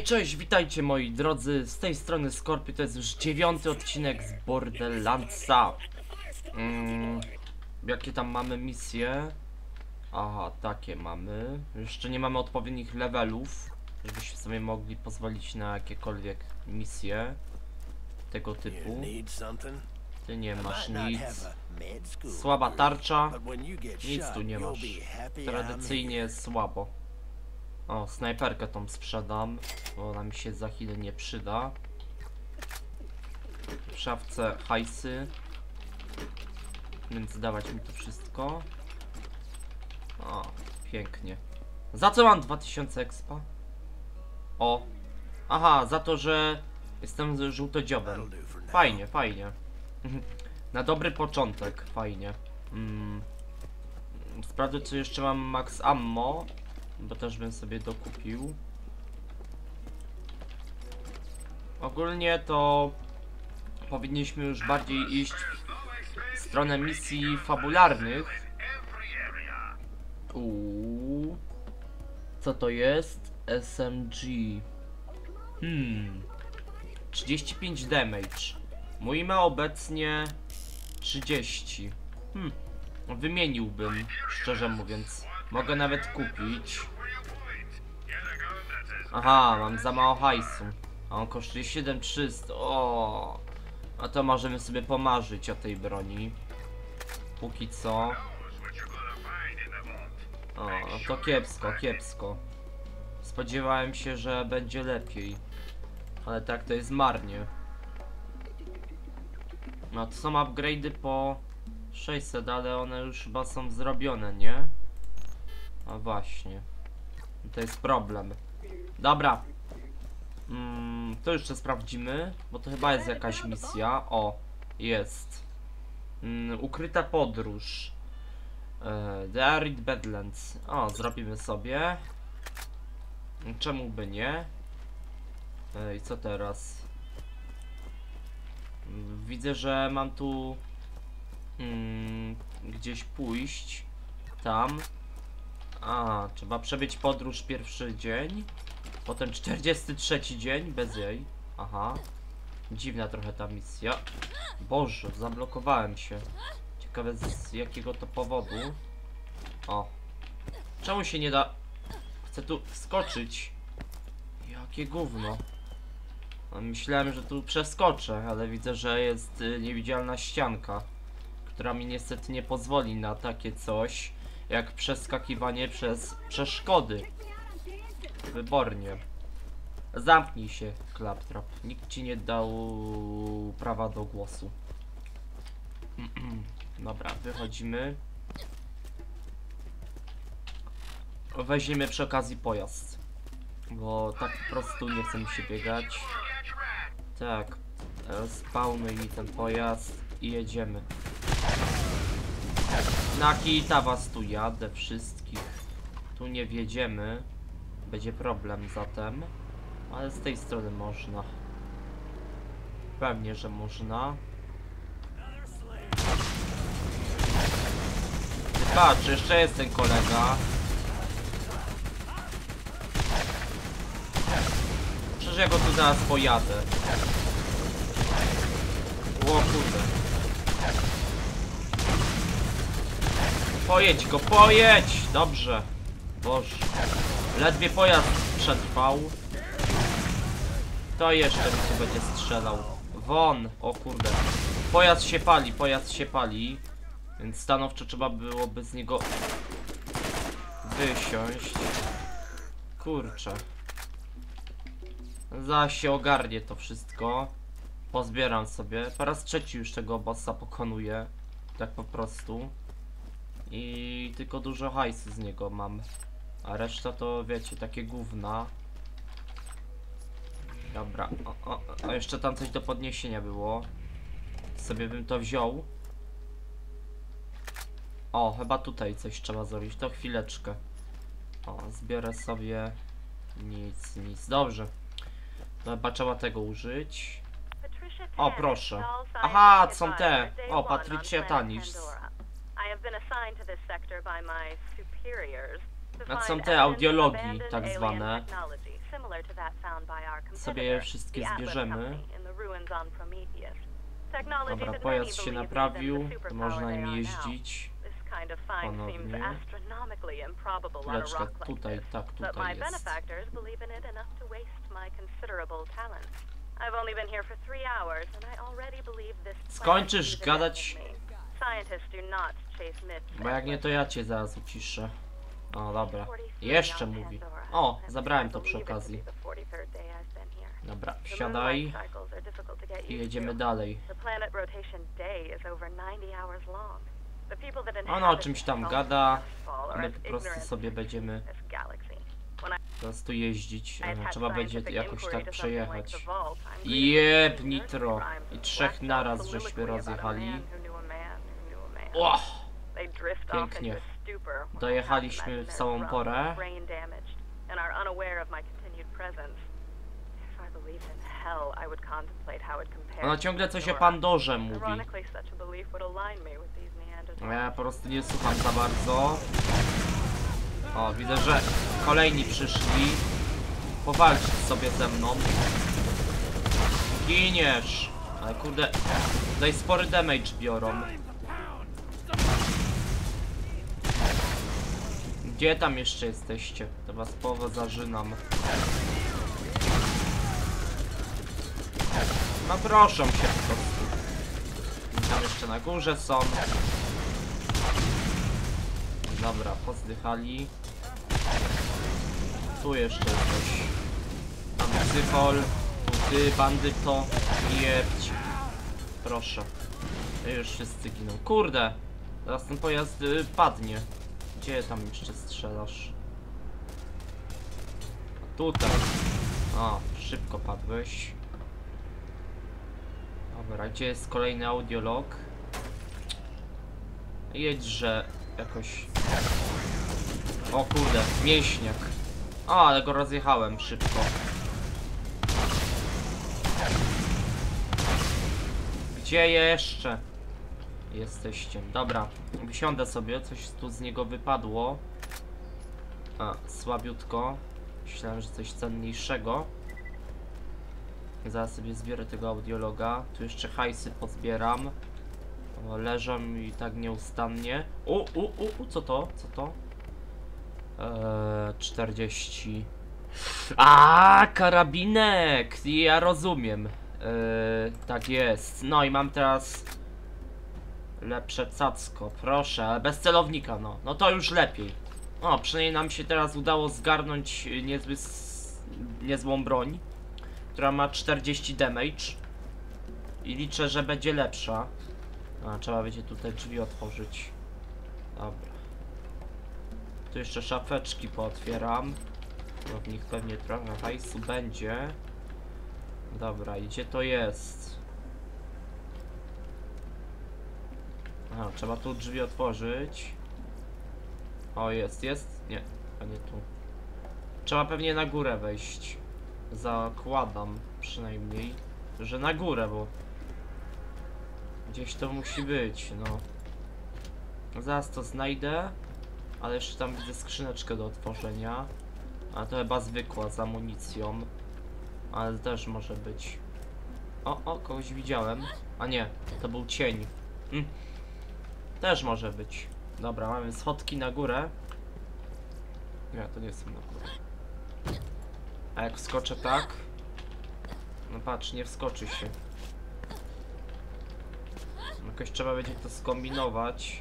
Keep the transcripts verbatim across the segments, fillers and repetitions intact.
cześć, witajcie moi drodzy, z tej strony Skorpi, to jest już dziewiąty odcinek z Borderlandsa. mm, Jakie tam mamy misje? Aha, takie mamy. Jeszcze nie mamy odpowiednich levelów, żebyśmy sobie mogli pozwolić na jakiekolwiek misje tego typu. Ty nie masz nic. Słaba tarcza. Nic tu nie masz. Tradycyjnie słabo. O, snajperkę tą sprzedam, bo ona mi się za chwilę nie przyda. W szafce hajsy, więc dawać mi to wszystko. O, pięknie. Za co mam dwa tysiące expa? O, aha, za to, że jestem żółtodziobem. Fajnie, fajnie. Na dobry początek, fajnie. mm. Sprawdzę, czy jeszcze mam max ammo, bo też bym sobie dokupił. Ogólnie to powinniśmy już bardziej iść w stronę misji fabularnych. Uuu. Co to jest? S M G. Hmm. trzydzieści pięć damage. Mój ma obecnie trzydzieści. Hmm. Wymieniłbym, szczerze mówiąc. Mogę nawet kupić. Aha, mam za mało hajsu. A on kosztuje siedem tysięcy trzysta. O, a to możemy sobie pomarzyć o tej broni. Póki co. O, no to kiepsko, kiepsko. Spodziewałem się, że będzie lepiej. Ale tak to jest marnie. No to są upgrade'y po sześćset, ale one już chyba są zrobione, nie? A właśnie. To jest problem. Dobra. Mm, to jeszcze sprawdzimy, bo to chyba jest jakaś misja. O, jest. Mm, ukryta podróż. E, The Arid Badlands. O, zrobimy sobie. Czemu by nie? E, I co teraz? Widzę, że mam tu mm, gdzieś pójść. Tam. A, trzeba przebyć podróż pierwszy dzień. Potem czterdziesty trzeci dzień bez jej. Aha. Dziwna trochę ta misja. Boże, zablokowałem się. Ciekawe z jakiego to powodu. O. Czemu się nie da... Chcę tu wskoczyć. Jakie gówno. No, myślałem, że tu przeskoczę, ale widzę, że jest y, niewidzialna ścianka, która mi niestety nie pozwoli na takie coś jak przeskakiwanie przez przeszkody. Wybornie. Zamknij się, Claptrap. Nikt ci nie dał prawa do głosu. Dobra, wychodzimy. Weźmiemy przy okazji pojazd, bo tak po prostu nie chce mi się biegać. Tak, spawnuj mi ten pojazd i jedziemy. Na kita was tu jadę wszystkich. Tu nie wjedziemy. Będzie problem zatem. Ale z tej strony można. Pewnie, że można. Patrz, jeszcze jest ten kolega. Przecież ja go tu zaraz pojadę. O kurde. Pojedź go, pojedź! Dobrze. Boże. Ledwie pojazd przetrwał. To jeszcze mi tu będzie strzelał. Won! O kurde. Pojazd się pali, pojazd się pali. Więc stanowczo trzeba byłoby z niego wysiąść. Kurczę. Zaraz się ogarnie to wszystko. Pozbieram sobie. Po raz trzeci już tego bossa pokonuję. Tak po prostu. I tylko dużo hajsu z niego mam. A reszta to wiecie, takie gówna. Dobra. O, o, o, jeszcze tam coś do podniesienia było. Sobie bym to wziął. O, chyba tutaj coś trzeba zrobić. To chwileczkę. O, zbiorę sobie. Nic, nic. Dobrze. To chyba trzeba tego użyć. O, proszę. Aha, są te. O, Patricia Tanis. A są te audiologii, tak zwane. sobie je wszystkie zbierzemy. Dobra, pojazd się naprawił, można nim jeździć ponownie. Chwileczkę, tutaj, tak, tutaj jest. Skończysz gadać, bo jak nie, to ja cię zaraz uciszę. O, dobra. Jeszcze mówi. O, zabrałem to przy okazji. Dobra, wsiadaj i jedziemy dalej. Ona o czymś tam gada, a my po prostu sobie będziemy po prostu jeździć. Aha, trzeba będzie jakoś tak przejechać. Jeb, nitro. I trzech naraz żeśmy rozjechali. O! Pięknie. Dojechaliśmy w samą porę. Ona ciągle coś o Pandorze mówi. Ja po prostu nie słucham za bardzo. O, widzę, że kolejni przyszli powalczyć sobie ze mną. Giniesz! Ale kurde, tutaj spory damage biorą. Gdzie tam jeszcze jesteście? To was połowę zażynam. No proszą się po prostu. Tam jeszcze na górze są. Dobra, pozdychali. Tu jeszcze coś. Tam psychol. Tu ty, bandyto. Jebć. Proszę. I już wszyscy giną. Kurde! Teraz ten pojazd y, padnie. Gdzie tam jeszcze strzelasz? A tutaj. O, szybko padłeś. Dobra, gdzie jest kolejny audiolog? Jedźże jakoś... O kurde, mięśniak. O, ale go rozjechałem szybko. Gdzie jeszcze jesteście? Dobra, wysiądę sobie, coś tu z niego wypadło. A, słabiutko. Myślałem, że coś cenniejszego. Zaraz sobie zbiorę tego audiologa. Tu jeszcze hajsy pozbieram. O, leżą i tak nieustannie. U, u, u, u, co to? Co to? Eee, czterdzieści. A, karabinek! Ja rozumiem. Eee, tak jest. No i mam teraz lepsze cacko. Proszę, ale bez celownika, no. No to już lepiej. O, przynajmniej nam się teraz udało zgarnąć niezły, niezłą broń, która ma czterdzieści damage. I liczę, że będzie lepsza. A, trzeba będzie tutaj drzwi otworzyć. Dobra. Tu jeszcze szafeczki pootwieram. Bo w nich pewnie trochę hajsu będzie. Dobra, i gdzie to jest? Aha, trzeba tu drzwi otworzyć. O, jest, jest? Nie, a nie tu. Trzeba pewnie na górę wejść. Zakładam przynajmniej, że na górę, bo gdzieś to musi być, no. Zaraz to znajdę, ale jeszcze tam widzę skrzyneczkę do otworzenia. A to chyba zwykła z amunicją, ale też może być. O, o, kogoś widziałem. A nie, to był cień. Hm. Też może być. Dobra, mamy schodki na górę. Nie, to nie są na górę. A jak wskoczę tak? No patrz, nie wskoczy się. Jakoś trzeba będzie to skombinować.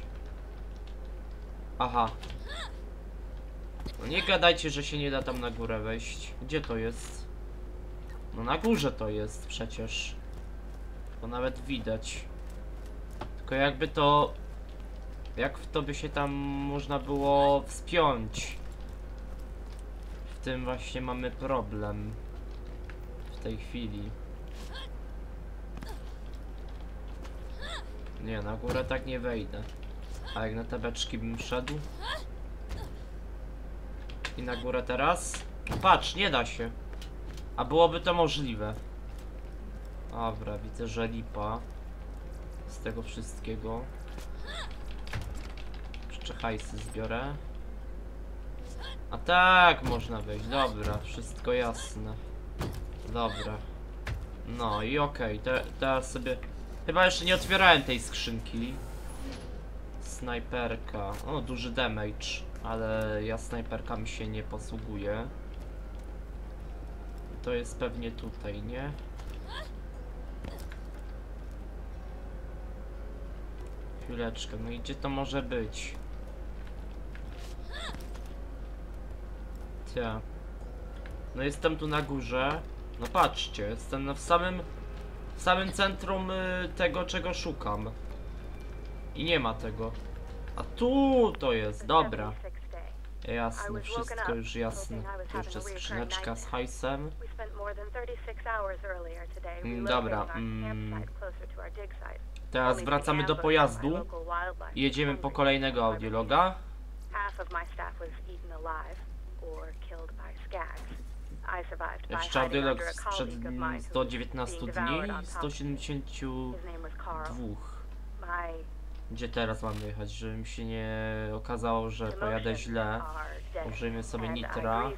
Aha. No nie gadajcie, że się nie da tam na górę wejść. Gdzie to jest? No na górze to jest przecież. To nawet widać. Tylko jakby to... Jak w to by się tam można było wspiąć? W tym właśnie mamy problem. W tej chwili. Nie, na górę tak nie wejdę. A jak na te beczki bym szedł? I na górę teraz? Patrz, nie da się. A byłoby to możliwe. Dobra, widzę, że lipa z tego wszystkiego. Jeszcze hajsy zbiorę. A tak, można wejść, dobra, wszystko jasne. Dobra. No i okej, okay. Te, teraz sobie... Chyba jeszcze nie otwierałem tej skrzynki. Snajperka, o duży damage, ale ja snajperkami się nie posługuję. To jest pewnie tutaj, nie? Chwileczkę, no i gdzie to może być? Cia. No jestem tu na górze. No patrzcie, jestem w samym w samym centrum y, tego, czego szukam. I nie ma tego. A tu to jest, dobra. Jasne, wszystko już jasne. Tu jeszcze skrzyneczka z hajsem. Mm, dobra. Mm. Teraz wracamy do pojazdu i jedziemy po kolejnego audiologa. Jeszcze audiolog sprzed sto dziewiętnastu dni, sto siedemdziesiąt dwa. Gdzie teraz mam jechać, żeby mi się nie okazało, że pojadę źle. Użyjmy sobie nitra.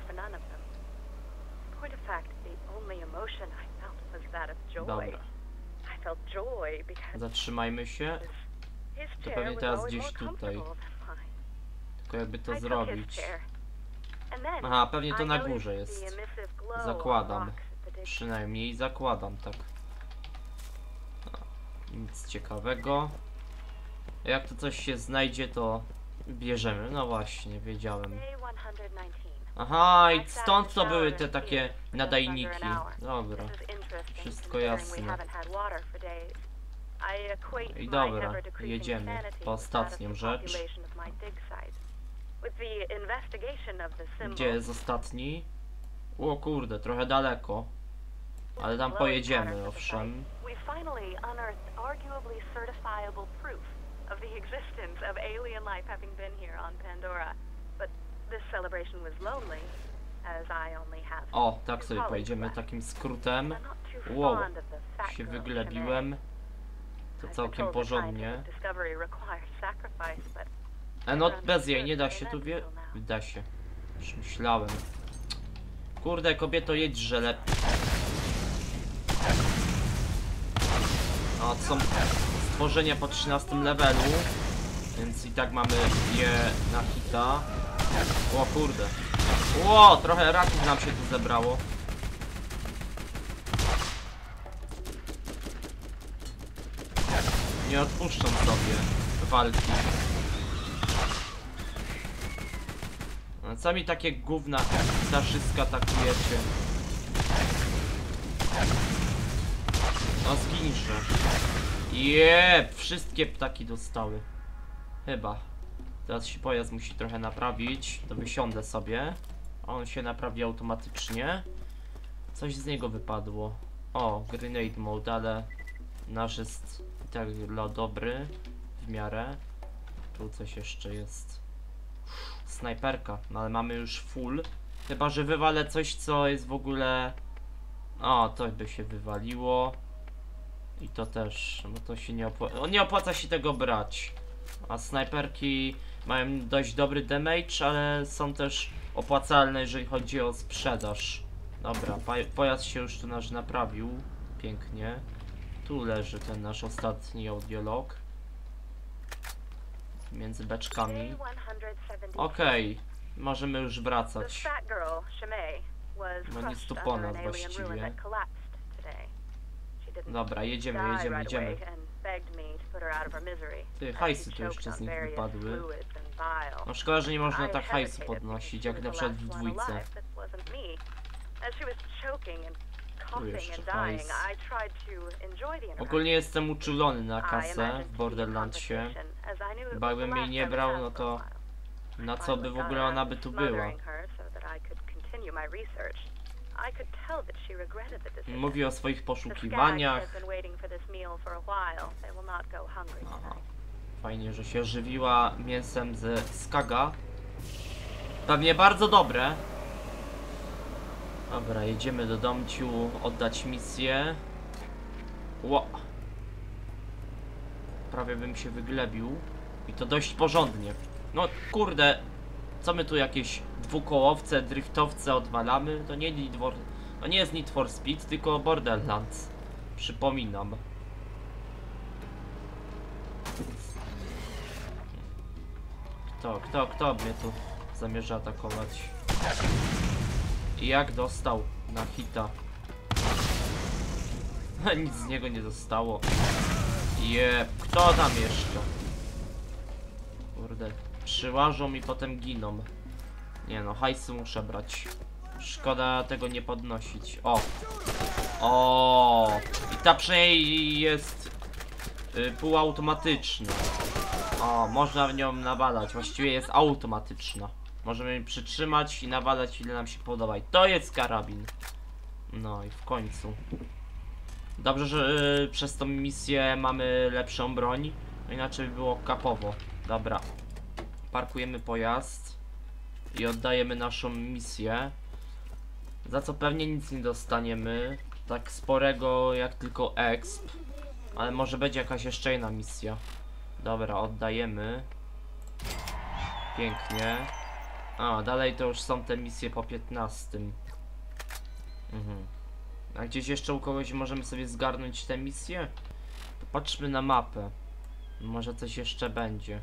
Dobra. Zatrzymajmy się. To pewnie teraz gdzieś tutaj. Tylko jakby to zrobić. Aha, pewnie to na górze jest. Zakładam. Przynajmniej zakładam, tak. No, nic ciekawego. Jak to coś się znajdzie, to bierzemy. No właśnie, wiedziałem. Aha, i stąd to były te takie nadajniki. Dobra. Wszystko jasne. I dobra, jedziemy po ostatnią rzecz. Gdzie jest ostatni? O kurde, trochę daleko. Ale tam pojedziemy, owszem. O, tak sobie pojedziemy takim skrótem. Wow, się wyglebiłem. To całkiem porządnie. E no, bez jej nie da się tu wie... Da się. Już myślałem. Kurde, kobieto, jedź, że lepiej. No, to są stworzenia po trzynastym levelu. Więc i tak mamy je na hita. O kurde. Ło, trochę raków nam się tu zebrało. Nie odpuszczą sobie walki. No, co mi takie gówna zaszyska atakujecie? No zginże. Jeb, wszystkie ptaki dostały. Chyba. Teraz się pojazd musi trochę naprawić. To wysiądę sobie. On się naprawi automatycznie. Coś z niego wypadło. O, grenade mode, ale nasz jest i tak dla dobry. W miarę. Tu coś jeszcze jest. Snajperka, no ale mamy już full. Chyba że wywalę coś, co jest w ogóle... O, to by się wywaliło. I to też, bo to się nie opłaca. Nie opłaca się tego brać. A snajperki mają dość dobry damage, ale są też opłacalne, jeżeli chodzi o sprzedaż. Dobra, pojazd się już tu nasz naprawił. Pięknie. Tu leży ten nasz ostatni audiolog. Między beczkami. Okej, okay, możemy już wracać. No nic tu po nas właściwie. Dobra, jedziemy, jedziemy, jedziemy. Ty, hajsy tu jeszcze z nich wypadły. No szkoda, że nie można tak hajsu podnosić, jak na przykład w dwójce. Tu jeszcze hajs. Ogólnie jestem uczulony na kasę w Borderlandsie. Bo jakbym jej nie brał, no to na co by w ogóle ona by tu była? Mówi o swoich poszukiwaniach. Aha. Fajnie, że się żywiła mięsem ze Skaga. Pewnie bardzo dobre. Dobra, jedziemy do domciu oddać misję. Ło. Prawie bym się wyglebił. I to dość porządnie. No kurde. Co my tu jakieś dwukołowce, driftowce odwalamy? To nie Need for... To nie jest Need for Speed, tylko Borderlands. Przypominam. Kto, kto, kto mnie tu zamierza atakować? I jak dostał na hita? Nic z niego nie zostało. Jeb, kto tam jeszcze? Kurde, przyłażą i potem giną. Nie no, hajsy muszę brać. Szkoda tego nie podnosić. O! O! I ta przynajmniej jest y, półautomatyczna. O, można w nią nawalać. Właściwie jest automatyczna. Możemy przytrzymać i nawalać ile nam się podoba. I to jest karabin. No i w końcu. Dobrze, że y, przez tą misję mamy lepszą broń. No inaczej by było kapowo. Dobra. Parkujemy pojazd. I oddajemy naszą misję. Za co pewnie nic nie dostaniemy. Tak sporego jak tylko exp. Ale może będzie jakaś jeszcze jedna misja. Dobra, oddajemy. Pięknie. A, dalej to już są te misje po piętnastym. Mhm. A gdzieś jeszcze u kogoś możemy sobie zgarnąć te misje? Popatrzmy na mapę. Może coś jeszcze będzie.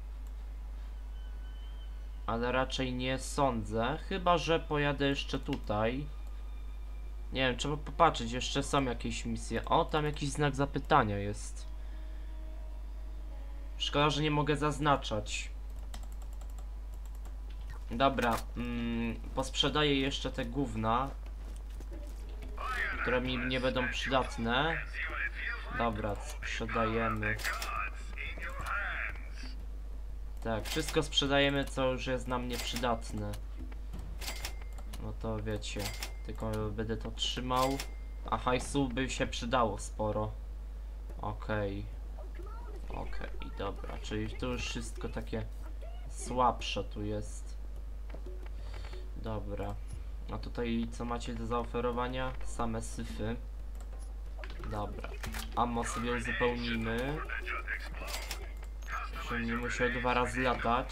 Ale raczej nie sądzę. Chyba że pojadę jeszcze tutaj. Nie wiem, trzeba popatrzeć. Jeszcze są jakieś misje. O, tam jakiś znak zapytania jest. Szkoda, że nie mogę zaznaczać. Dobra, mm, posprzedaję jeszcze te gówna, które mi nie będą przydatne. Dobra, sprzedajemy. Tak, wszystko sprzedajemy, co już jest nam nieprzydatne. No to wiecie, tylko będę to trzymał. A hajsu by się przydało sporo. Okej. Okay. Okej, okay, dobra, czyli to już wszystko takie słabsze tu jest. Dobra. A tutaj co macie do zaoferowania? Same syfy. Dobra. Ammo sobie uzupełnimy. Żebym nie musiał dwa razy latać.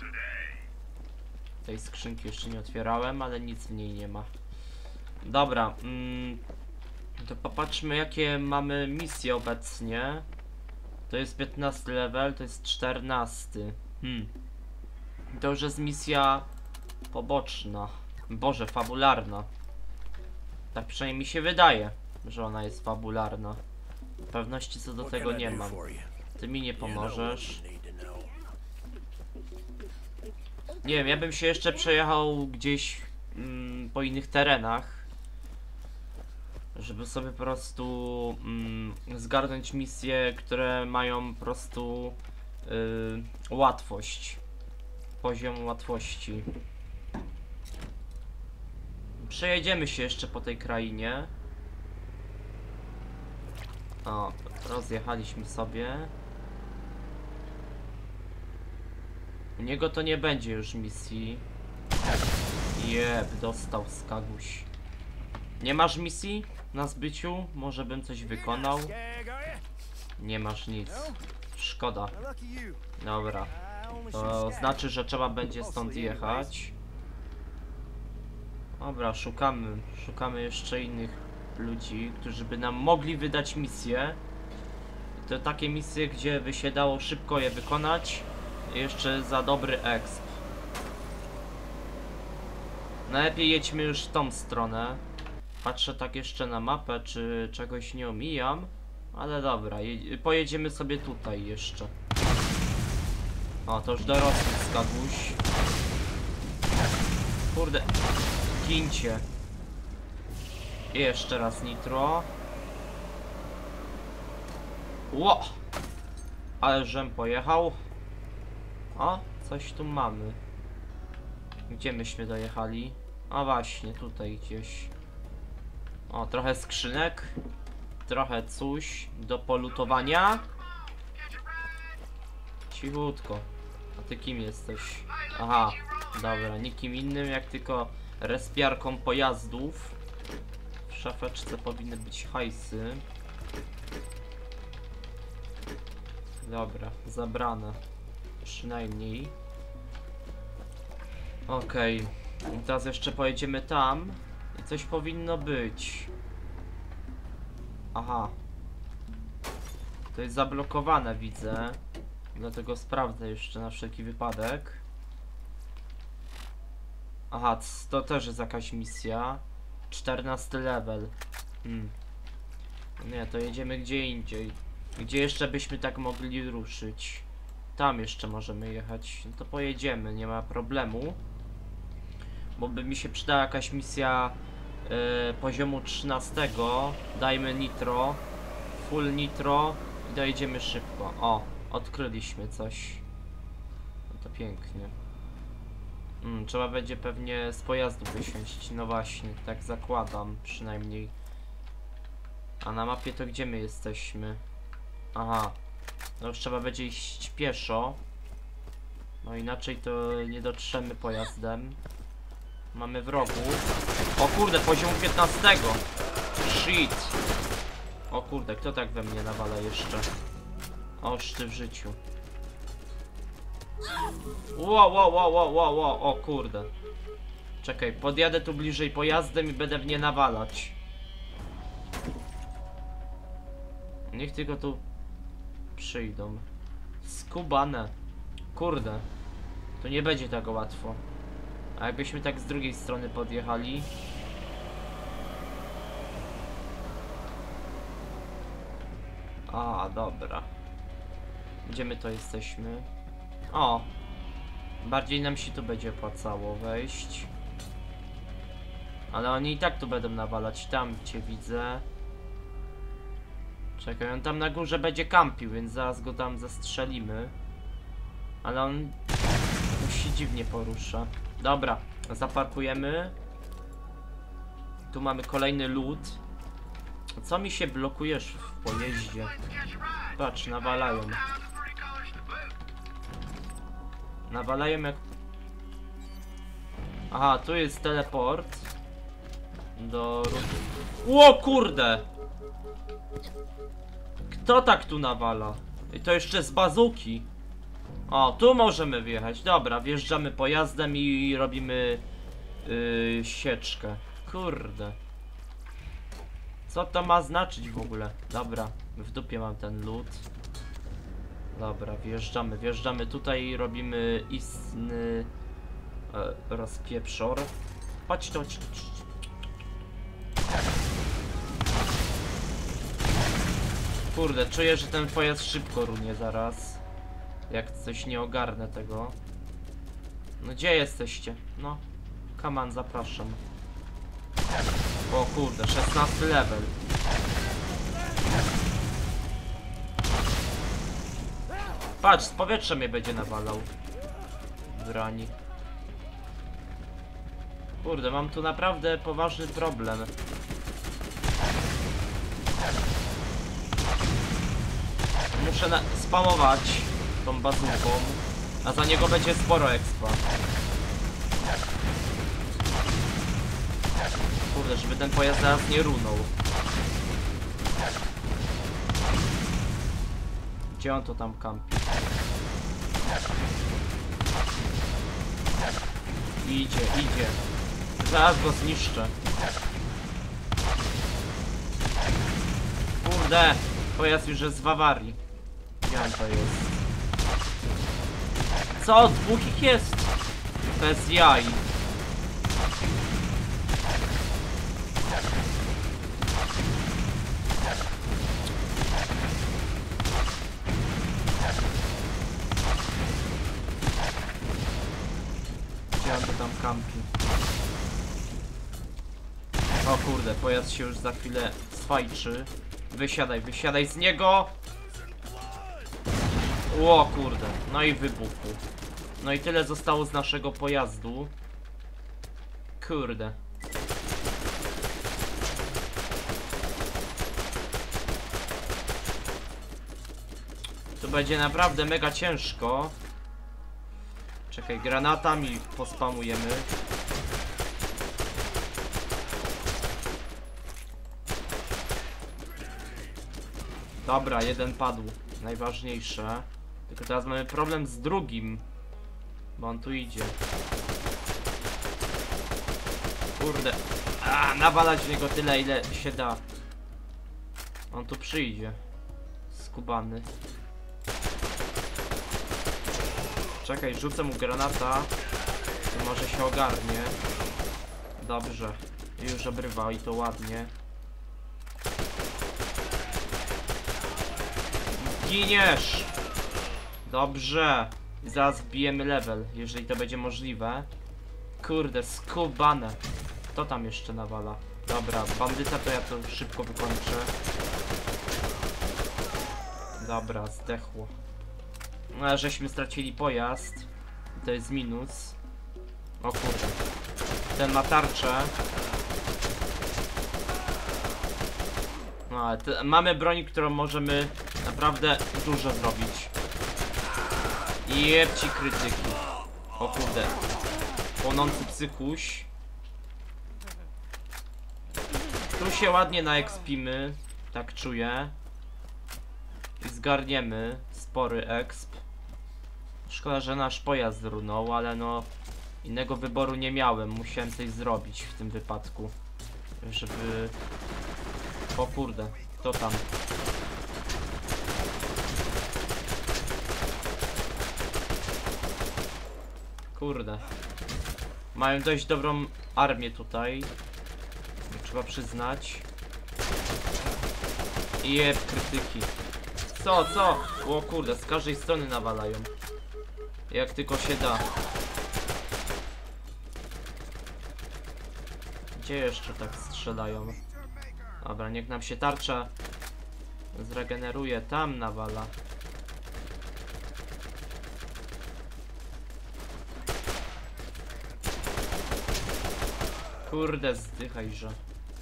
Tej skrzynki jeszcze nie otwierałem, ale nic w niej nie ma. Dobra. Mm, to popatrzmy jakie mamy misje obecnie. To jest piętnasty level, to jest czternasty. Hmm. To już jest misja poboczna. Boże, fabularna. Tak przynajmniej mi się wydaje, że ona jest fabularna. Pewności co do tego nie mam. Ty mi nie pomożesz. Nie wiem, ja bym się jeszcze przejechał gdzieś mm, po innych terenach. Żeby sobie po prostu mm, zgarnąć misje, które mają po prostu yy, łatwość. Poziom łatwości. Przejedziemy się jeszcze po tej krainie. O, rozjechaliśmy sobie. U niego to nie będzie już misji. Jeb, dostał skaguś. Nie masz misji na zbyciu? Może bym coś wykonał? Nie masz nic. Szkoda. Dobra. To znaczy, że trzeba będzie stąd jechać. Dobra, szukamy. Szukamy jeszcze innych ludzi, którzy by nam mogli wydać misje. To takie misje, gdzie by się dało szybko je wykonać. Jeszcze za dobry exp. Najlepiej jedźmy już w tą stronę. Patrzę tak jeszcze na mapę, czy czegoś nie omijam. Ale dobra, pojedziemy sobie tutaj jeszcze. O, to już dorosły skaguś. Kurde. Gincie. I jeszcze raz nitro. Ło! Ale żem pojechał. O, coś tu mamy. Gdzie myśmy dojechali? A właśnie, tutaj gdzieś. O, trochę skrzynek. Trochę coś do polutowania. Cichutko. A ty kim jesteś? Aha, dobra, nikim innym jak tylko respiarką pojazdów. W szafeczce powinny być hajsy. Dobra, zabrane. Przynajmniej. Okej. Okay. Teraz jeszcze pojedziemy tam. I coś powinno być. Aha. To jest zablokowane, widzę. Dlatego sprawdzę jeszcze na wszelki wypadek. Aha, to też jest jakaś misja. czternasty level. Hmm. Nie, to jedziemy gdzie indziej. Gdzie jeszcze byśmy tak mogli ruszyć? Tam jeszcze możemy jechać. No to pojedziemy, nie ma problemu. Bo by mi się przydała jakaś misja yy, poziomu trzynastego. Dajmy nitro. Full nitro. I dojedziemy szybko. O, odkryliśmy coś. No to pięknie. Hmm, trzeba będzie pewnie z pojazdu wysiąść. No właśnie, tak zakładam przynajmniej. A na mapie to gdzie my jesteśmy? Aha. No już trzeba będzie iść pieszo. No inaczej to nie dotrzemy pojazdem. Mamy wrogów. O kurde, poziom piętnastego. Shit. O kurde, kto tak we mnie nawala jeszcze? Oż ty w życiu. Wow, wow, wow, wow, wow, wow. O kurde. Czekaj, podjadę tu bliżej pojazdem i będę w nie nawalać. Niech tylko tu przyjdą. Skubane. Kurde. To nie będzie tak łatwo. A jakbyśmy tak z drugiej strony podjechali. A, dobra. Gdzie my to jesteśmy? O! Bardziej nam się tu będzie opłacało wejść. Ale oni i tak tu będą nawalać. Tam cię widzę. Czekaj, on tam na górze będzie kampił, więc zaraz go tam zastrzelimy. Ale on się dziwnie porusza. Dobra, zaparkujemy. Tu mamy kolejny loot. Co mi się blokujesz w pojeździe? Patrz, nawalają. Nawalają jak... Aha, tu jest teleport. Do... Ło kurde! Kto tak tu nawala? I to jeszcze z bazuki. O, tu możemy wjechać. Dobra, wjeżdżamy pojazdem i robimy yy, sieczkę. Kurde. Co to ma znaczyć w ogóle? Dobra, w dupie mam ten loot. Dobra, wjeżdżamy, wjeżdżamy tutaj i robimy istny e, rozpieprzor. Chodź to, chodź to. Kurde, czuję, że ten pojazd szybko runie zaraz. Jak coś nie ogarnę tego. No gdzie jesteście? No, come on, zapraszam. O kurde, szesnasty level. Patrz, z powietrza mnie będzie nawalał. Drani. Kurde, mam tu naprawdę poważny problem. Muszę na spamować tą bazooką, a za niego będzie sporo expa. Kurde, żeby ten pojazd zaraz nie runął. Gdzie on to tam kampi? Idzie, idzie. Zaraz go zniszczę. Kurde, pojazd już jest w awarii. Gdzie on to jest? Co? Dwóch ich jest? Bez jaj. Gdzie on to tam kampi? O kurde, pojazd się już za chwilę swajczy. Wysiadaj, wysiadaj z niego! O kurde, no i wybuchł. No i tyle zostało z naszego pojazdu. Kurde. Tu będzie naprawdę mega ciężko. Czekaj, granatami pospamujemy. Dobra, jeden padł. Najważniejsze. Tylko teraz mamy problem z drugim. Bo on tu idzie. Kurde. A, nawalać w niego tyle, ile się da. On tu przyjdzie. Skubany. Czekaj, rzucę mu granata. To może się ogarnie. Dobrze. Już obrywa i to ładnie. Giniesz! Dobrze. I zaraz bijemy level, jeżeli to będzie możliwe. Kurde, skubane. Kto tam jeszcze nawala? Dobra, bandyta to ja to szybko wykończę. Dobra, zdechło. No, ale żeśmy stracili pojazd. To jest minus. O kurde. Ten ma tarczę. No ale te, mamy broń, którą możemy naprawdę dużo zrobić. Jebci krytyki. O kurde. Płonący psykuś. Tu się ładnie naekspimy. Tak czuję. I zgarniemy spory exp. Szkoda, że nasz pojazd runął, ale no innego wyboru nie miałem. Musiałem coś zrobić w tym wypadku, żeby... O kurde, kto tam? Kurde. Mają dość dobrą armię tutaj. Trzeba przyznać. Jeb, krytyki. Co, co? O kurde, z każdej strony nawalają. Jak tylko się da. Gdzie jeszcze tak strzelają? Dobra, niech nam się tarcza zregeneruje. Tam nawala. Kurde, zdychajże.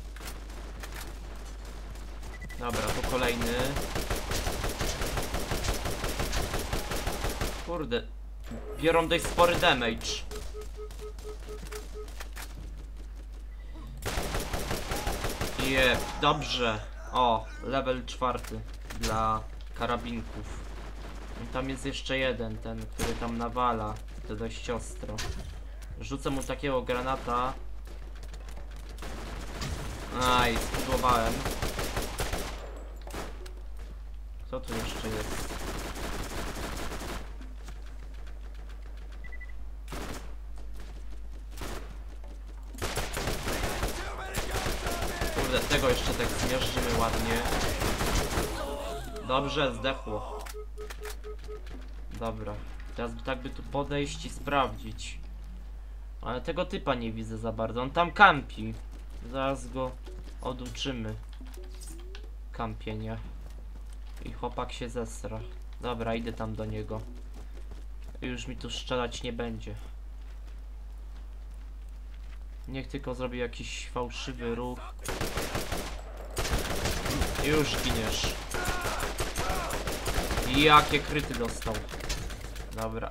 Dobra, tu kolejny. Kurde. Biorą dość spory damage. Jeb, dobrze. O, level czwarty dla karabinków. I tam jest jeszcze jeden, ten, który tam nawala. To dość ostro. Rzucę mu takiego granata. Aj, spudłowałem. Co tu jeszcze jest? Kurde, tego jeszcze tak zmierzymy ładnie. Dobrze, zdechło. Dobra, teraz by tak by tu podejść i sprawdzić. Ale tego typa nie widzę za bardzo, on tam kampi. Zaraz go oduczymy kampienia. I chłopak się zesra. Dobra, idę tam do niego. Już mi tu strzelać nie będzie. Niech tylko zrobi jakiś fałszywy ruch. Już giniesz. Jakie kryty dostał. Dobra.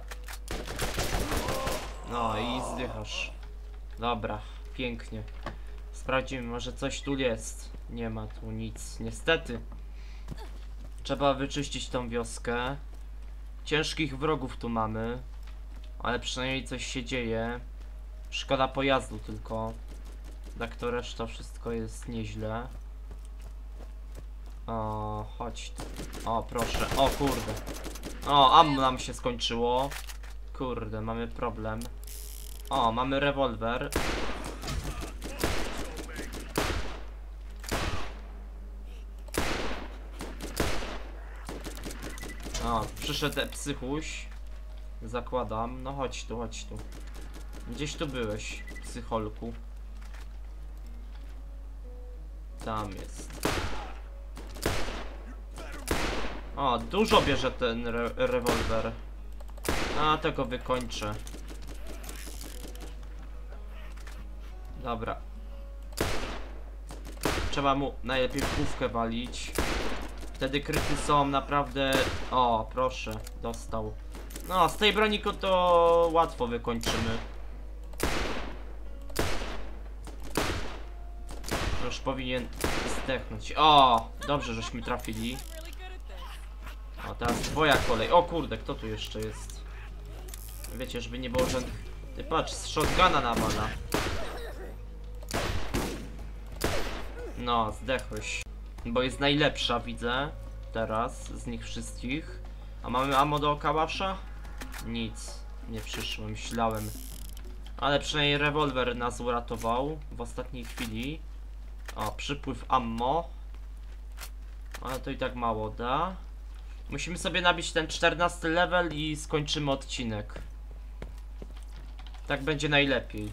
No i zdychasz. Dobra, pięknie. Sprawdzimy, może coś tu jest. Nie ma tu nic, niestety. Trzeba wyczyścić tą wioskę. Ciężkich wrogów tu mamy. Ale przynajmniej coś się dzieje. Szkoda pojazdu tylko. Tak to reszta wszystko jest nieźle. O, chodź tu. O, proszę. O, kurde. O, ammo nam się skończyło. Kurde, mamy problem. O, mamy rewolwer. O, przyszedł psychuś. Zakładam. No chodź tu, chodź tu. Gdzieś tu byłeś, psycholku. Tam jest. O, dużo bierze ten re rewolwer. A, tego wykończę. Dobra. Trzeba mu najlepiej w główkę walić. Wtedy kryty są naprawdę... O, proszę, dostał. No, z tej broni to łatwo wykończymy. Już powinien zdechnąć. O, dobrze, żeśmy trafili. O, teraz twoja kolej. O kurde, kto tu jeszcze jest? Wiecie, żeby nie było żadnych... Ty patrz, z shotguna nawala. No, zdechłeś. Bo jest najlepsza, widzę. Teraz, z nich wszystkich. A mamy ammo do kałasza? Nic. Nie przyszło, myślałem. Ale przynajmniej rewolwer nas uratował w ostatniej chwili. O, przypływ ammo. Ale to i tak mało da. Musimy sobie nabić ten czternasty level i skończymy odcinek. Tak będzie najlepiej.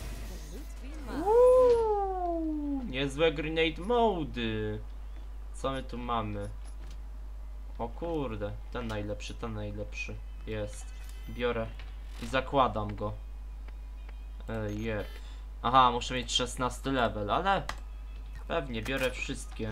Uuu, niezłe grenade mody. Co my tu mamy? O kurde, ten najlepszy, ten najlepszy jest. Biorę i zakładam go. E, jep. Aha, muszę mieć szesnasty level, ale pewnie biorę wszystkie.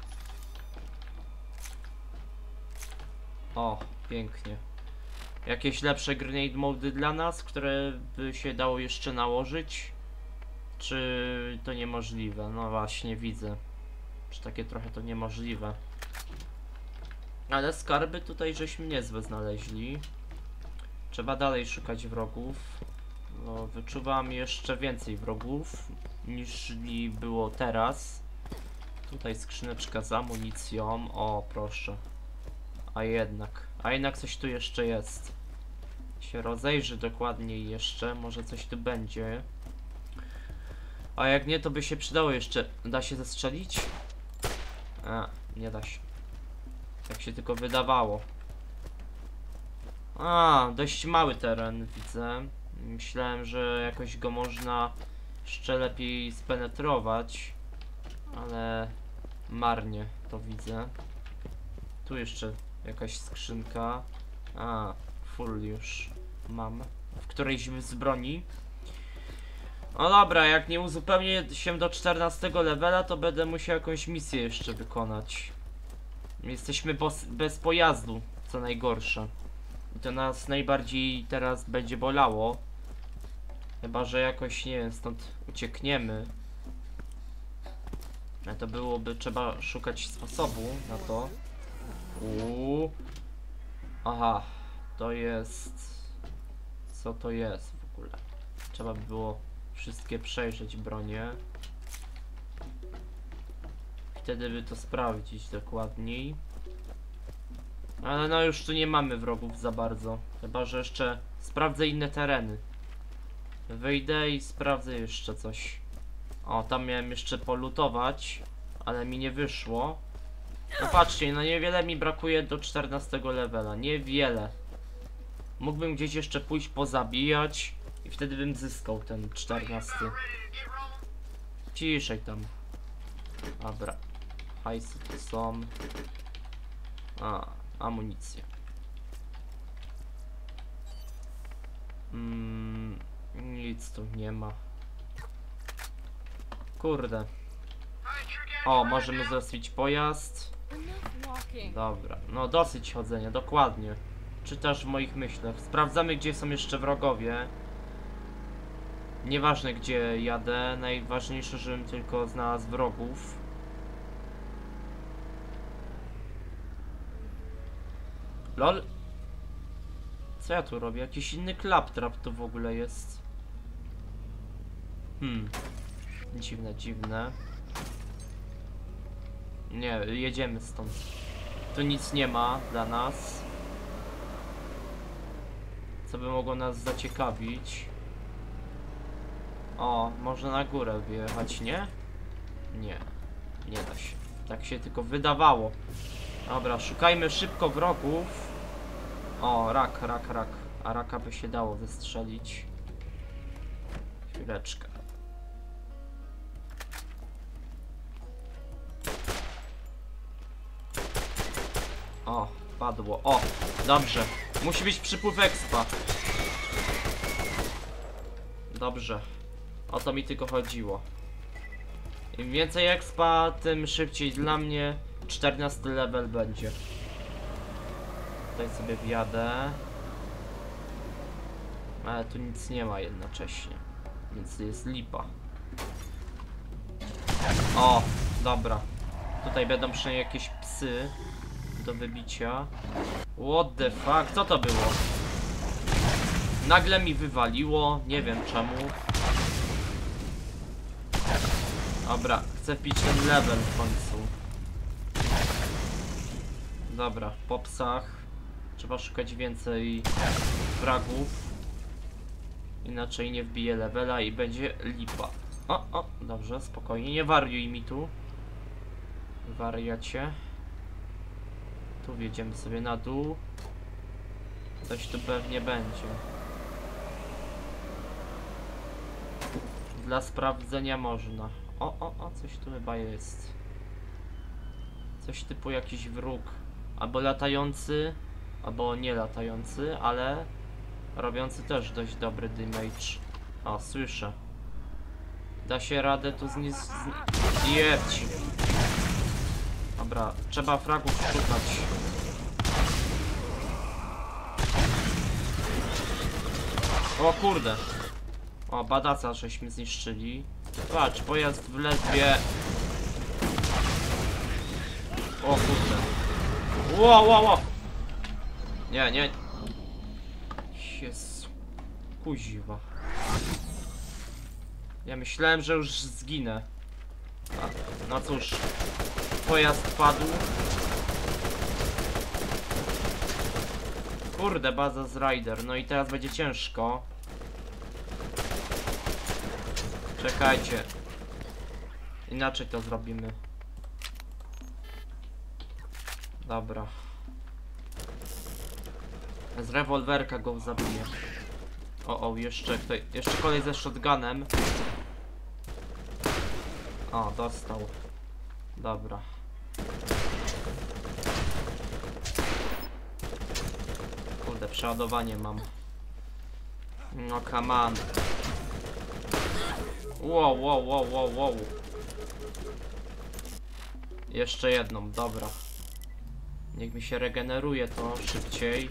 O, pięknie. Jakieś lepsze grenade mody dla nas, które by się dało jeszcze nałożyć? Czy to niemożliwe? No właśnie, widzę. Czy takie trochę to niemożliwe. Ale skarby tutaj żeśmy niezłe znaleźli. Trzeba dalej szukać wrogów. No, wyczuwam jeszcze więcej wrogów niż było teraz. Tutaj skrzyneczka z amunicją. O, proszę. A jednak, a jednak coś tu jeszcze jest. Się rozejrzy dokładniej jeszcze, może coś tu będzie. A jak nie, to by się przydało jeszcze. Da się zestrzelić? A, nie da się. Tak się tylko wydawało. A, dość mały teren, widzę. Myślałem, że jakoś go można jeszcze lepiej spenetrować. Ale marnie to widzę. Tu jeszcze jakaś skrzynka. A, full już mam. W którejś z broni. No dobra, jak nie uzupełnię się do czternastego levela, to będę musiał jakąś misję jeszcze wykonać. Jesteśmy bez pojazdu, co najgorsze. I to nas najbardziej teraz będzie bolało. Chyba że jakoś, nie wiem, stąd uciekniemy. Ale to byłoby, trzeba szukać sposobu na to. Uuu. Aha, to jest... Co to jest w ogóle? Trzeba by było wszystkie przejrzeć bronie. Wtedy by to sprawdzić dokładniej. Ale no już tu nie mamy wrogów za bardzo. Chyba że jeszcze sprawdzę inne tereny. Wyjdę i sprawdzę jeszcze coś. O, tam miałem jeszcze polutować, ale mi nie wyszło. No patrzcie, no niewiele mi brakuje do czternastego levela. Niewiele. Mógłbym gdzieś jeszcze pójść pozabijać i wtedy bym zyskał ten czternasty. Ciszej tam. Dobra. Hajsy tu są. A, amunicja. Mm, nic tu nie ma. Kurde. O, możemy załatwić pojazd. Dobra, no dosyć chodzenia, dokładnie. Czytasz w moich myślach. Sprawdzamy, gdzie są jeszcze wrogowie. Nieważne, gdzie jadę. Najważniejsze, żebym tylko znalazł wrogów. Lol. Co ja tu robię? Jakiś inny claptrap to w ogóle jest. Hmm. Dziwne, dziwne. Nie, jedziemy stąd. Tu nic nie ma dla nas. Co by mogło nas zaciekawić? O, można na górę wjechać, nie? Nie, nie da się. Tak się tylko wydawało. Dobra, szukajmy szybko wrogów. O, rak, rak, rak. A raka by się dało wystrzelić. Chwileczkę. O, padło. O, dobrze. Musi być przypływ expa. Dobrze. O to mi tylko chodziło. Im więcej expa, tym szybciej dla mnie czternasty level będzie. Tutaj sobie wjadę. Ale tu nic nie ma jednocześnie. Więc jest lipa. O, dobra. Tutaj będą przynajmniej jakieś psy do wybicia. What the fuck? Co to było? Nagle mi wywaliło. Nie wiem czemu. Dobra, chcę wbić ten level w końcu. Dobra, po psach. Trzeba szukać więcej fragów. Inaczej nie wbiję levela i będzie lipa. O, o, dobrze, spokojnie, nie wariuj mi tu. Wariacie. Tu wjedziemy sobie na dół. Coś tu pewnie będzie. Dla sprawdzenia można. O, o, o, coś tu chyba jest. Coś typu jakiś wróg. Albo latający, albo nie latający, ale robiący też dość dobry damage. O, słyszę. Da się radę tu zniz... Jedź. Dobra, trzeba fragów szukać. O kurde. O, badaca żeśmy zniszczyli. Patrz, pojazd w lesbie. O kurde. Ło, ło, ło. Nie, nie. Jezu. Kuziwa. Ja myślałem, że już zginę. A, no cóż. Pojazd padł. Kurde, baza z Rider. No i teraz będzie ciężko. Czekajcie. Inaczej to zrobimy. Dobra. Z rewolwerka go zabiję. O, o, jeszcze tutaj. Jeszcze kolej ze shotgunem. O, dostał. Dobra. Kurde, przeładowanie mam. No, come on. Wow, wow, wow, wow, wow. Jeszcze jedną, dobra. Niech mi się regeneruje to szybciej.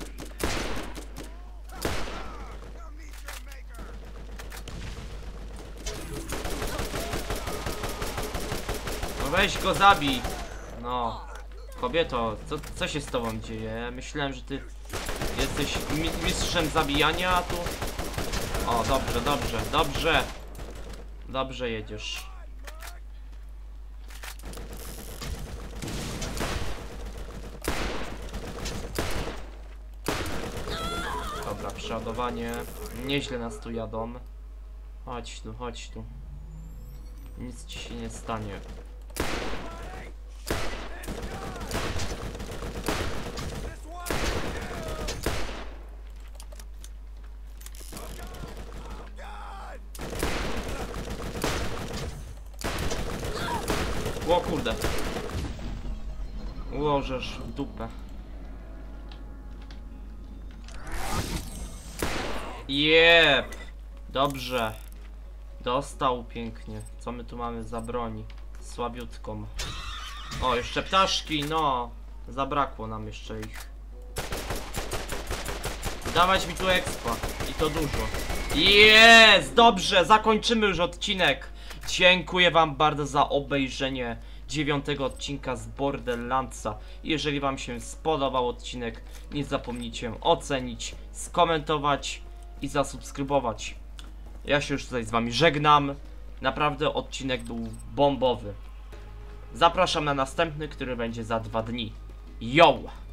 No weź go zabij. No. Kobieto, co, co się z tobą dzieje? Myślałem, że ty jesteś mi mistrzem zabijania, a tu... O, dobrze, dobrze, dobrze. Dobrze jedziesz. Dobra, przeładowanie. Nieźle nas tu jadą. Chodź tu, chodź tu. Nic ci się nie stanie. O kurde. Ułożesz w dupę. Jep. Dobrze. Dostał pięknie. Co my tu mamy za broń? Słabiutką. O, jeszcze ptaszki, no. Zabrakło nam jeszcze ich. Dawać mi tu expa. I to dużo. Jest! Dobrze, zakończymy już odcinek. Dziękuję wam bardzo za obejrzenie dziewiątego odcinka z Borderlandsa. Jeżeli wam się spodobał odcinek, nie zapomnijcie ocenić, skomentować i zasubskrybować. Ja się już tutaj z wami żegnam. Naprawdę odcinek był bombowy. Zapraszam na następny, który będzie za dwa dni. Yo!